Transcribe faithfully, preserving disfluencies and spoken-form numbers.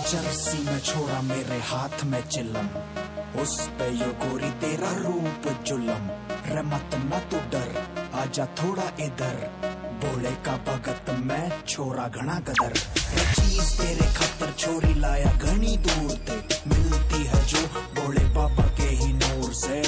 Jersey में छोड़ा मेरे हाथ में चिलम, उस पे यो गोरी तेरा रूप जुलम। रहमत न तू डर, आजा थोड़ा इधर, बोले का भगत मैं छोरा घना गदर। चीज तेरे खातर छोरी लाया घनी दूर ते, मिलती है जो बोले बाबा के ही नूर से।